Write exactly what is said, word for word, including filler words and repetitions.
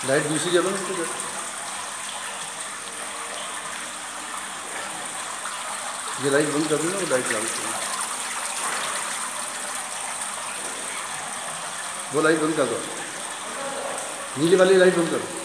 Light दूसरी जलो ना इसको। ये लाइट बंद कर दूँ ना, वो लाइट चालू करूँ। वो लाइट बंद कर दो, नीले वाली लाइट बंद करो।